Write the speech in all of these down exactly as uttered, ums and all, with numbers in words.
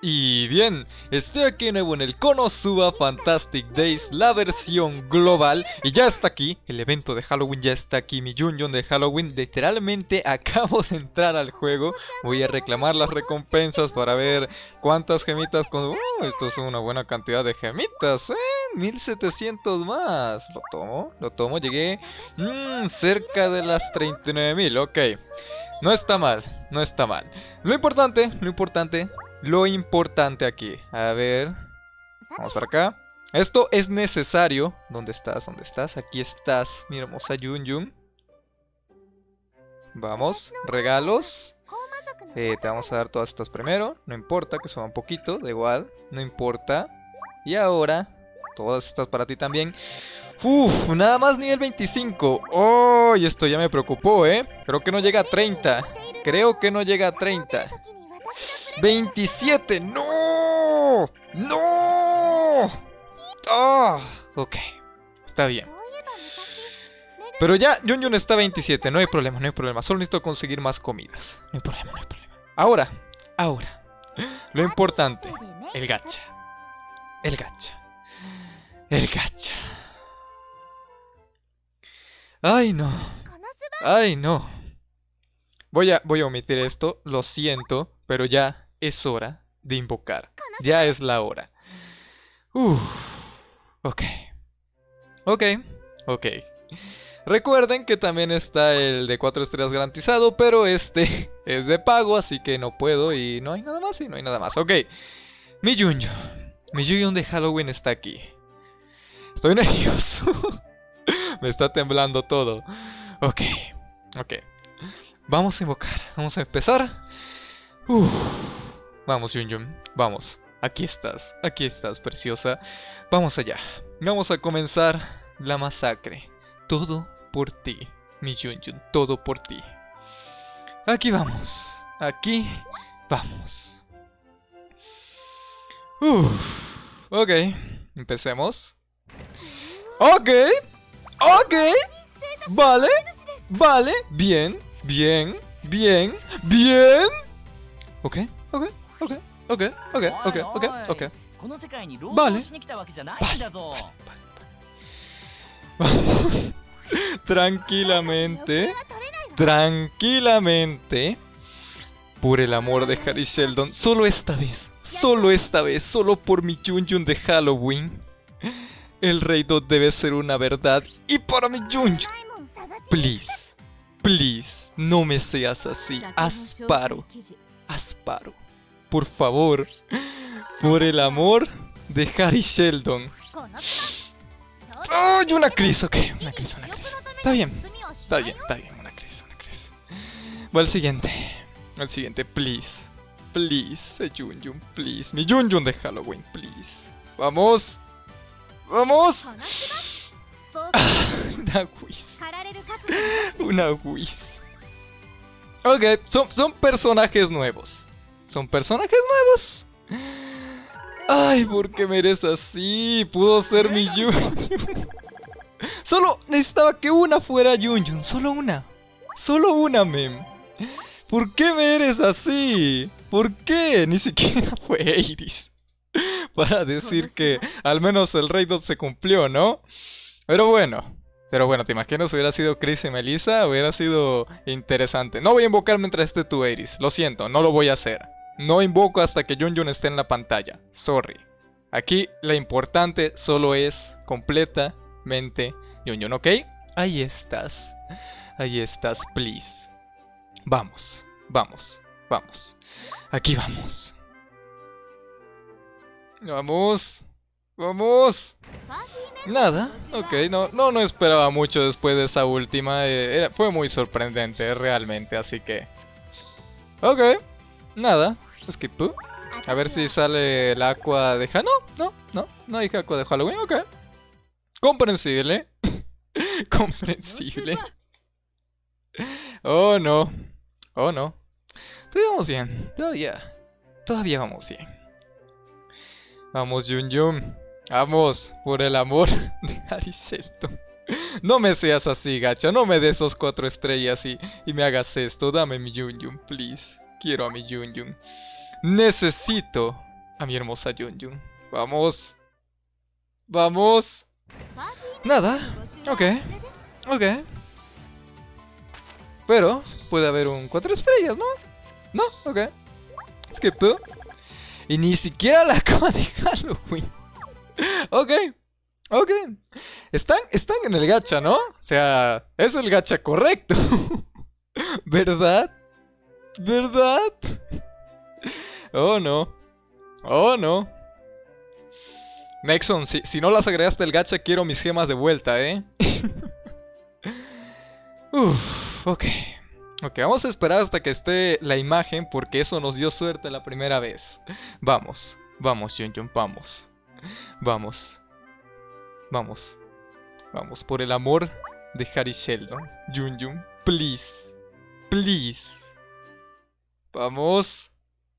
Y bien, estoy aquí de nuevo en el Konosuba Fantastic Days, la versión global. Y ya está aquí, el evento de Halloween ya está aquí, mi Junjun de Halloween. Literalmente acabo de entrar al juego. Voy a reclamar las recompensas para ver cuántas gemitas con... Uh, esto es una buena cantidad de gemitas, ¿eh? mil setecientos más. Lo tomo, lo tomo, llegué mmm, cerca de las treinta y nueve mil, ok. No está mal, no está mal. Lo importante, lo importante... Lo importante aquí, a ver, vamos para acá. Esto es necesario. ¿Dónde estás? ¿Dónde estás? Aquí estás, mi hermosa Junjun. Vamos, regalos. eh, Te vamos a dar todas estas primero. No importa que suba un poquito, da igual, no importa. Y ahora, todas estas para ti también. Uf, nada más nivel veinticinco. Oh, y esto ya me preocupó, eh. Creo que no llega a treinta. Creo que no llega a treinta. veintisiete, no, no. Ah, ok, está bien. Pero ya Junjun está a veintisiete, no hay problema, no hay problema. Solo necesito conseguir más comidas. No hay problema, no hay problema. Ahora, ahora, lo importante, el gacha. El gacha. El gacha. Ay, no. Ay, no. Voy a, voy a omitir esto, lo siento, pero ya es hora de invocar. Ya es la hora. Uff. Ok. Ok. Ok. Recuerden que también está el de cuatro estrellas garantizado, pero este es de pago, así que no puedo y no hay nada más y no hay nada más. Ok. Mi Junjun. Mi Junjun de Halloween está aquí. Estoy nervioso. Me está temblando todo. Ok. Ok. Vamos a invocar. Vamos a empezar. Uf. Vamos, Junjun, vamos. Aquí estás, aquí estás, preciosa. Vamos allá. Vamos a comenzar la masacre. Todo por ti, mi Junjun, todo por ti. Aquí vamos, aquí vamos. Uf. Ok, empecemos. Ok, ok. Vale, vale, bien, bien, bien, bien. Ok, ok. Ok, ok, ok, ok, ok, ok. Vale. Vale, vale, vamos. Tranquilamente. Tranquilamente. Por el amor de Harry Sheldon. Solo esta vez. Solo esta vez. Solo por mi Junjun de Halloween. El Rey Dot debe ser una verdad. Y para mi Junjun. Please. Please. No me seas así. Asparo. Asparo. Por favor, por el amor de Harry Sheldon. ¡Ay, una crisis! Ok, una crisis, una crisis. Está bien, está bien, está bien, una crisis, una crisis. Va al siguiente, al siguiente, please. Please, Junjun, please. Mi Junjun de Halloween, please. Vamos, vamos. Ah, una whiz. Una whiz. Ok, son, son personajes nuevos. Son personajes nuevos. Ay, ¿por qué me eres así? Pudo ser mi Junjun. Solo necesitaba que una fuera Junjun. Solo una. Solo una, mem. ¿Por qué me eres así? ¿Por qué? Ni siquiera fue Iris. Para decir que al menos el Rey Dot se cumplió, ¿no? Pero bueno. Pero bueno, ¿te imaginas si hubiera sido Chris y Melissa? Hubiera sido interesante. No voy a invocar mientras esté tu Iris. Lo siento, no lo voy a hacer. No invoco hasta que Junjun esté en la pantalla. Sorry. Aquí la importante solo es completamente Junjun, ¿ok? Ahí estás. Ahí estás, please. Vamos, vamos, vamos. Aquí vamos. Vamos. Vamos. Nada, ok, no, no, no esperaba mucho después de esa última. eh, era, Fue muy sorprendente, realmente, así que... Ok, nada. Skip tú. A ver si sale el Aqua de... No, no, no, no dije Aqua de Halloween, ok. Comprensible. Comprensible. Oh, no. Oh, no. Todavía vamos bien, todavía. Todavía vamos bien. Vamos, Junjun. Vamos, por el amor de Harry Sheldon. No me seas así, gacha. No me des esos cuatro estrellas y, y me hagas esto. Dame mi Junjun, please. Quiero a mi Junjun. Necesito a mi hermosa Yun Yun. Vamos. Vamos. Nada. Ok. Ok. Pero puede haber un cuatro estrellas, ¿no? No, ok. Skip. Y ni siquiera la cama de Halloween. Ok. Ok. Están, están en el gacha, ¿no? O sea, es el gacha correcto. ¿Verdad? ¿Verdad? Oh, no. Oh, no. Nexon, si, si no las agregaste al gacha, quiero mis gemas de vuelta, ¿eh? Uff, ok. Ok, vamos a esperar hasta que esté la imagen, porque eso nos dio suerte la primera vez. Vamos, vamos, Yun Yun, vamos. Vamos. Vamos. Vamos, por el amor de Harry Sheldon. Yun Yun, please. Please. Vamos.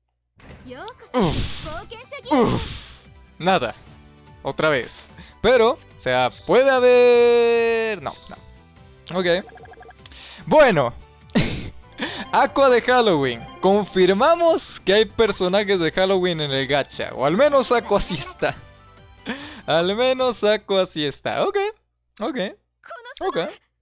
Uff. Uff. Nada. Otra vez. Pero, o sea, puede haber... No, no. Ok. Bueno. Aqua de Halloween. Confirmamos que hay personajes de Halloween en el gacha. O al menos Aqua sí está. Al menos Aqua sí está. Ok. Ok. Ok.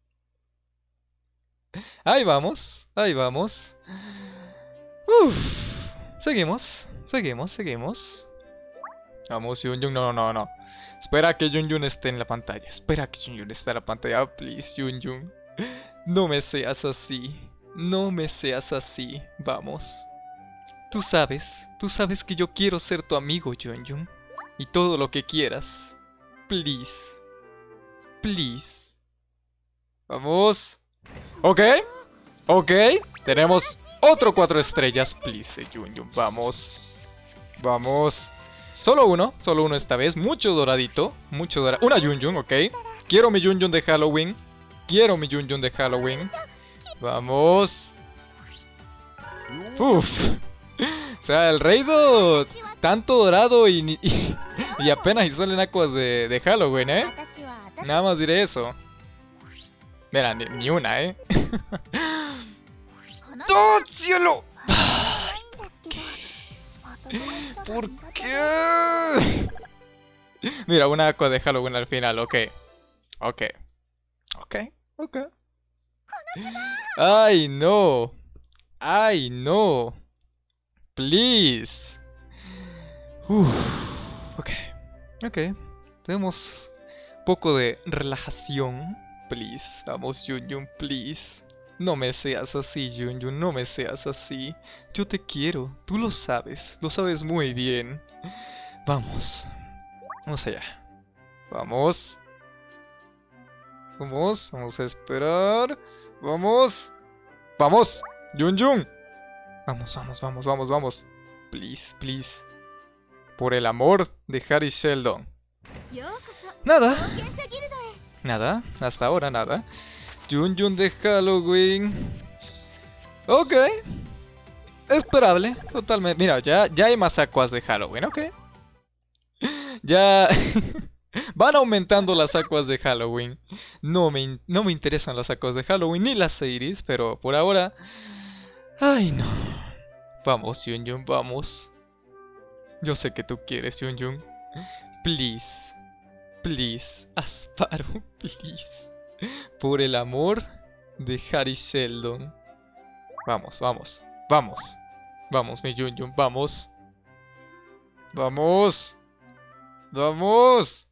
Ahí vamos. Ahí vamos. Uff. Seguimos. Seguimos, seguimos. Vamos, Yun Yun. No, no, no. Espera que Yun Yun esté en la pantalla. Espera que Yun Yun esté en la pantalla. Please, Yun Yun. No me seas así. No me seas así. Vamos. Tú sabes. Tú sabes que yo quiero ser tu amigo, Yun Yun. Y todo lo que quieras. Please. Please. Vamos. Ok. Ok. Tenemos otro cuatro estrellas. Please, Yun Yun. Vamos. Vamos. Solo uno, solo uno esta vez. Mucho doradito, mucho doradito. Una Yun Yun, ok. Quiero mi Yun Yun de Halloween. Quiero mi Yun Yun de Halloween. Vamos. Uf. O sea, el Reido tanto dorado y, y, y apenas y salen acuas de, de Halloween, ¿eh? Nada más diré eso. Mira, ni, ni una, ¿eh? ¡Oh, cielo! ¿Por qué? Mira, una aqua de Halloween al final, ok. Ok. Ok, ok. Ay, no. Ay, no. Please. Uf. Ok. Ok. Tenemos un poco de relajación. Please. Vamos, Yun Yun, please. No me seas así, Yun Yun, no me seas así. Yo te quiero, tú lo sabes, lo sabes muy bien. Vamos. Vamos allá. Vamos. Vamos, vamos a esperar. Vamos. Vamos, Yun Yun. Vamos, vamos, vamos, vamos, vamos. Please, please. Por el amor de Harry Sheldon. Nada. Nada, hasta ahora nada. Yun Yun de Halloween. Ok. Esperable, totalmente. Mira, ya, ya hay más acuas de Halloween, ok. Ya... Van aumentando las acuas de Halloween. No me, no me interesan las acuas de Halloween ni las Seiris, pero por ahora... Ay, no. Vamos, Yun Yun, vamos. Yo sé que tú quieres, Yun Yun. Please. Please. Asparo, please. Por el amor de Harry Sheldon. Vamos, vamos, vamos. Vamos, mi Yun Yun, vamos. Vamos. Vamos.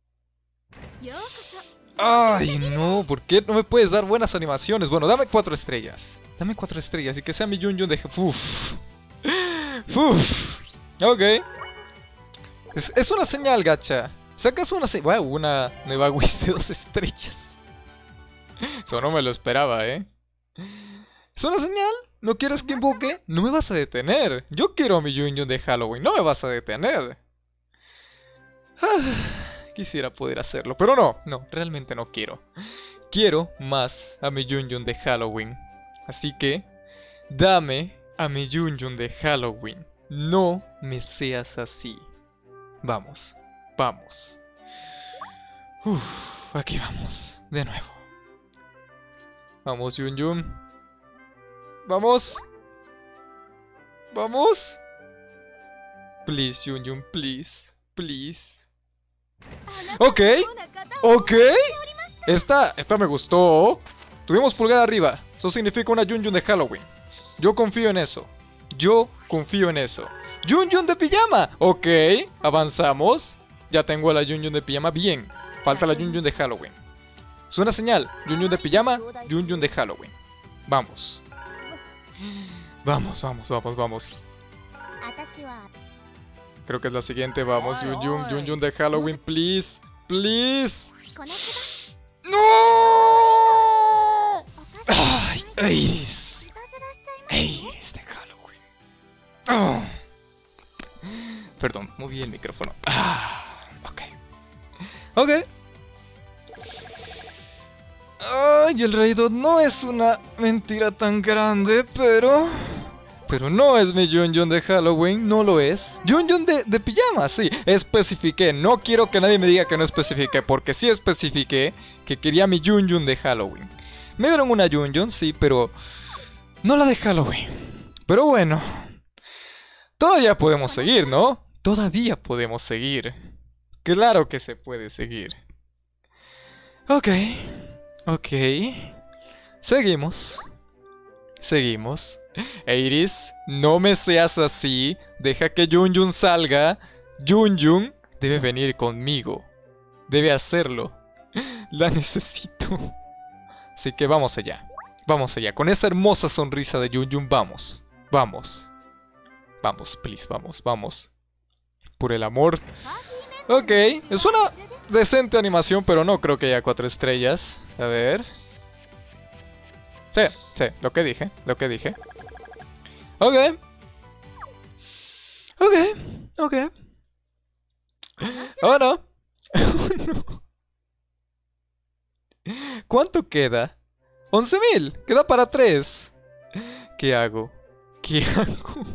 Ay, no, ¿por qué no me puedes dar buenas animaciones? Bueno, dame cuatro estrellas. Dame cuatro estrellas y que sea mi Yun Yun de... Uf. Uf. Ok. Es, es una señal, gacha. Sacas una señal... Wow, una nueva Wish de dos estrellas. Eso no me lo esperaba, ¿eh? ¿Es una señal? ¿No quieres que invoque? No me vas a detener. Yo quiero mi Yun Yun de Halloween. No me vas a detener. Ah, quisiera poder hacerlo, pero no. No, realmente no quiero. Quiero más a mi Yun Yun de Halloween. Así que, dame a mi Yun Yun de Halloween. No me seas así. Vamos, vamos. Uf, aquí vamos. De nuevo. Vamos, Yun Yun. Vamos. Vamos. Please, Jun-Jun, please. Please. Ok. Ok. Esta, esta me gustó. Tuvimos pulgar arriba. Eso significa una Jun-Jun de Halloween. Yo confío en eso. Yo confío en eso. Jun-Jun de pijama. Ok. Avanzamos. Ya tengo a la Jun-Jun de pijama. Bien. Falta la Jun-Jun de Halloween. Es una señal. Jun-Jun de pijama. Jun-Jun de Halloween. Vamos. Vamos, vamos, vamos, vamos. Creo que es la siguiente. Vamos, Jun-Jun. Jun-Jun de Halloween, please. Please. ¡No! ¡Ay, Iris! Iris de Halloween. Oh. Perdón, moví el micrófono. Ah, ok. Ok. Ay, el Raidot no es una mentira tan grande, pero... Pero no es mi Jun-Jun de Halloween, no lo es. Jun-Jun de, de pijama, sí, especifiqué. No quiero que nadie me diga que no especifiqué, porque sí especifiqué que quería mi Jun-Jun de Halloween. Me dieron una Jun-Jun, sí, pero no la de Halloween. Pero bueno, todavía podemos seguir, ¿no? Todavía podemos seguir. Claro que se puede seguir. Ok, ok. Seguimos. Seguimos. Iris, no me seas así. Deja que Jun-Jun salga. Jun-Jun debe venir conmigo. Debe hacerlo. La necesito. Así que vamos allá. Vamos allá. Con esa hermosa sonrisa de Jun-Jun, vamos. Vamos. Vamos, please, vamos, vamos. Por el amor. Ok, es una decente animación, pero no creo que haya cuatro estrellas. A ver. Sí, sí, lo que dije, lo que dije. Ok. Ok, ok. Oh no. Oh, no. ¿Cuánto queda? once mil. Queda para tres. ¿Qué hago? ¿Qué hago?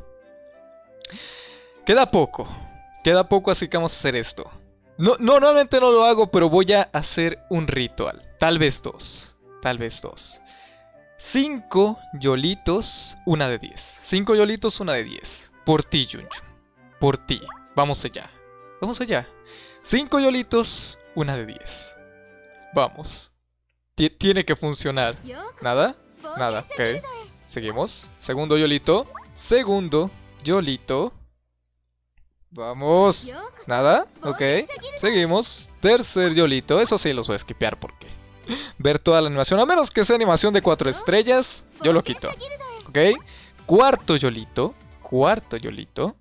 Queda poco. Queda poco, así que vamos a hacer esto. No, no, normalmente no lo hago, pero voy a hacer un ritual. Tal vez dos. Tal vez dos. Cinco yolitos, una de diez. Cinco yolitos, una de diez. Por ti, Jun-Jun. Por ti. Vamos allá. Vamos allá. Cinco yolitos, una de diez. Vamos. T- tiene que funcionar. ¿Nada? Nada. Ok. Seguimos. Segundo yolito. Segundo yolito. Vamos. ¿Nada? Ok. Seguimos. Tercer yolito. Eso sí los voy a skipear porque... ver toda la animación, a menos que sea animación de cuatro estrellas, yo lo quito. Ok. Cuarto yolito. Cuarto yolito.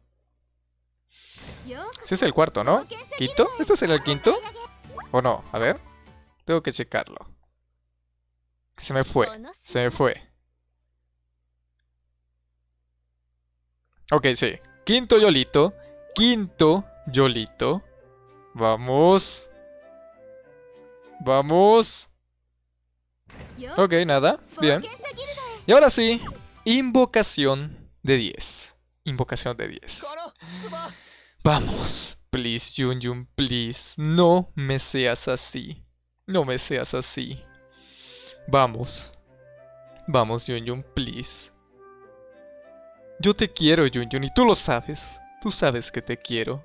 Ese es el cuarto, ¿no? ¿Quinto? ¿Este será el quinto? ¿O no? A ver. Tengo que checarlo. Se me fue. Se me fue. Ok, sí. Quinto yolito. Quinto yolito. Vamos. Vamos. Ok, nada. Bien. Y ahora sí. Invocación de diez. Invocación de diez. Vamos. Please, Jun-Jun, please. No me seas así. No me seas así. Vamos. Vamos, Jun-Jun, please. Yo te quiero, Jun-Jun, y tú lo sabes. Tú sabes que te quiero.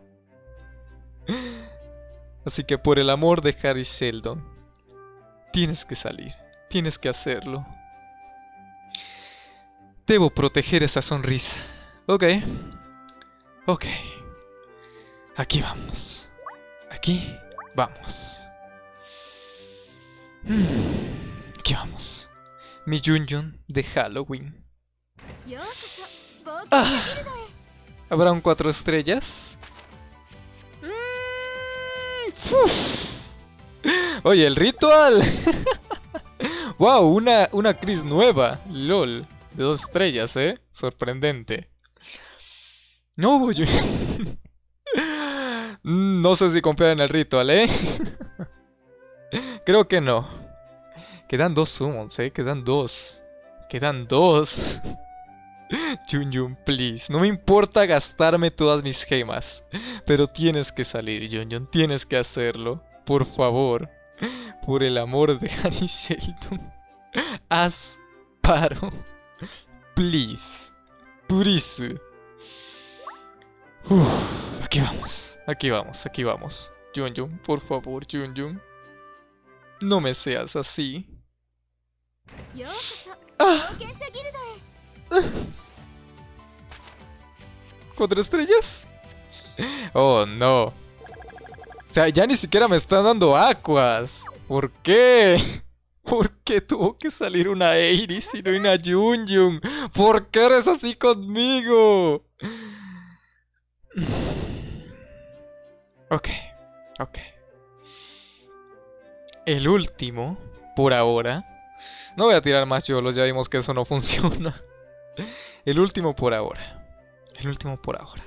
Así que por el amor de Harry Sheldon, tienes que salir. Tienes que hacerlo. Debo proteger esa sonrisa. Ok. Ok. Aquí vamos. Aquí vamos. Aquí vamos. Mi Jun-Jun de Halloween. Ah. ¿Habrá un cuatro estrellas? Uf. Oye, el ritual. Wow, una, una Chris nueva. LOL. De dos estrellas, ¿eh? Sorprendente. No, yo... no sé si confiar en el ritual, ¿eh? Creo que no. Quedan dos summons, ¿eh? Quedan dos. Quedan dos. Jun-Jun, please. No me importa gastarme todas mis gemas. Pero tienes que salir, Jun-Jun. Tienes que hacerlo. Por favor. Por el amor de Harry Sheldon. Haz paro. Please. Please. Uf, aquí vamos, aquí vamos, aquí vamos. Jun Jun, por favor, Jun Jun. No me seas así. ¡Ah! ¿Cuatro estrellas? Oh, no. O sea, ya ni siquiera me están dando Aquas. ¿Por qué? ¿Por qué tuvo que salir una Iris y no una Jun Jun? ¿Por qué eres así conmigo? Ok, ok. El último, por ahora. No voy a tirar más yolos, ya vimos que eso no funciona. El último por ahora. El último por ahora.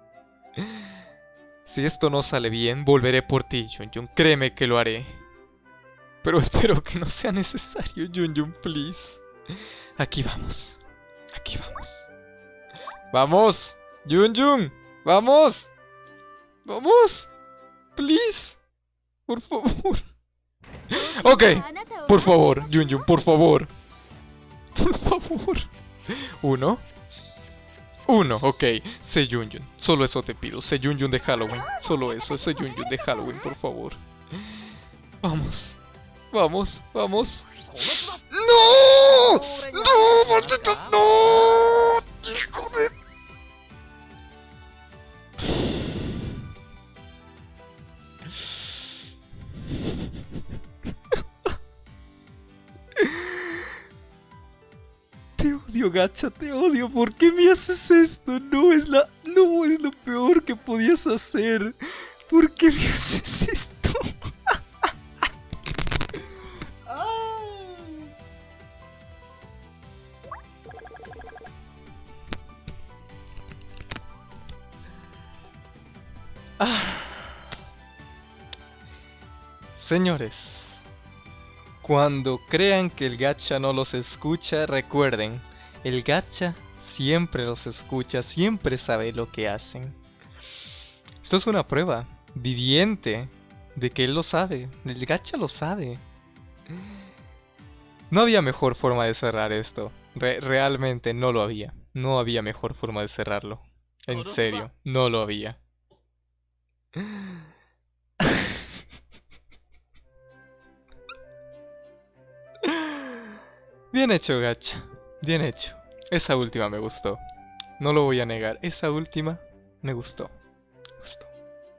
Si esto no sale bien, volveré por ti, Jun Jun. Créeme que lo haré. Pero espero que no sea necesario, Jun Jun, please. Aquí vamos. Aquí vamos. ¡Vamos! ¡Jun Jun! ¡Vamos! ¡Vamos! ¡Please! Por favor. Ok. Por favor, Jun Jun, por favor. Por favor. Uno. Uno, ok. Sé Jun Jun. Solo eso te pido. Sé Jun Jun de Halloween. Solo eso. Sé Jun Jun de Halloween, por favor. Vamos. Vamos, vamos. ¡No! ¡No! ¡Malditos! ¡No! ¡Hijo de... Te odio, gacha, te odio. ¿Por qué me haces esto? No es la... No, es lo peor que podías hacer. ¿Por qué me haces esto? Ah. Señores, cuando crean que el gacha no los escucha, recuerden, el gacha siempre los escucha, siempre sabe lo que hacen. Esto es una prueba viviente de que él lo sabe, el gacha lo sabe. No había mejor forma de cerrar esto, Re- realmente no lo había, no había mejor forma de cerrarlo, en serio, no lo había. Bien hecho, gacha. Bien hecho. Esa última me gustó. No lo voy a negar. Esa última me gustó. Me gustó.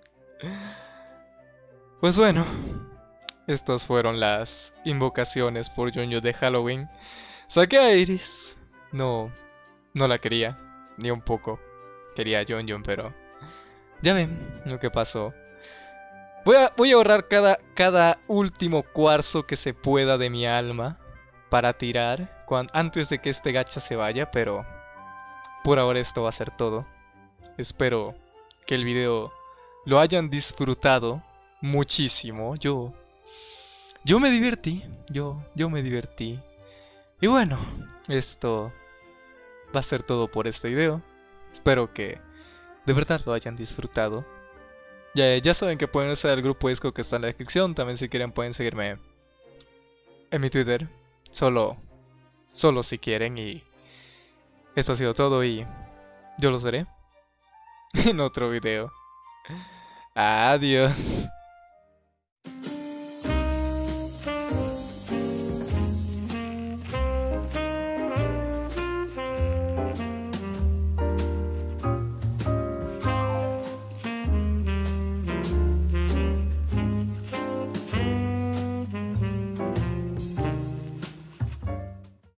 Pues bueno. Estas fueron las invocaciones por Jun Jun de Halloween. Saqué a Iris. No. No la quería. Ni un poco. Quería a Jun Jun, pero... Ya ven lo que pasó. Voy a, voy a ahorrar cada, cada último cuarzo que se pueda de mi alma para tirar cuando, antes de que este gacha se vaya, pero por ahora esto va a ser todo. Espero que el video lo hayan disfrutado muchísimo. Yo, yo me divertí, yo, yo me divertí. Y bueno, esto va a ser todo por este video. Espero que de verdad lo hayan disfrutado. Ya, ya saben que pueden usar el grupo Discord que está en la descripción. También si quieren pueden seguirme en mi Twitter. Solo, solo si quieren. Y esto ha sido todo y yo los veré en otro video. Adiós.